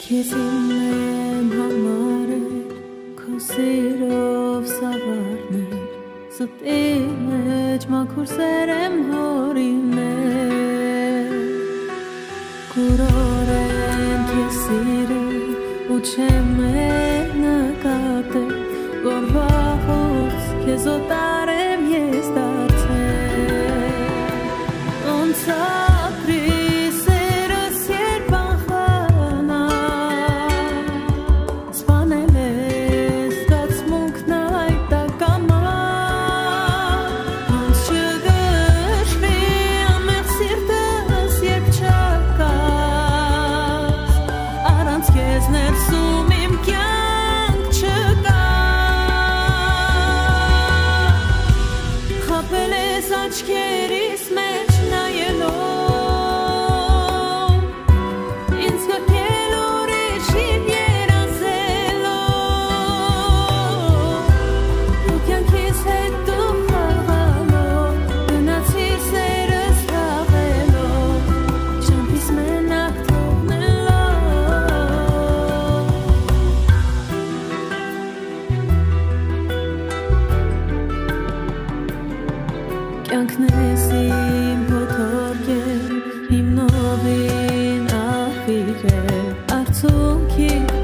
Քեզին համարել քո սիրով սավառնել Սպտի մեջ մաքուր սեր եմ հորինել Կուրորեն քեզ սիրել ու չեմ նկատել Որ վաղուց քեզ օտար եմ ես դարձել Ոնց ապրի Աչքերիս մեջ նայելով Ինձ կրկել ուրիշին երազելով Ու կյանքիս հետ դու խաղալով Գնացի սերս թաղելով Չամփիս մենակ Կյանքն ես իմ փոթորկել, իմ նովին աղբիկ է, արցունքի